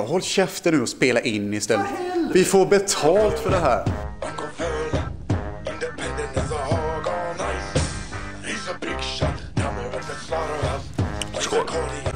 Håll käften nu och spela in istället. Vi får betalt för det här. Skål.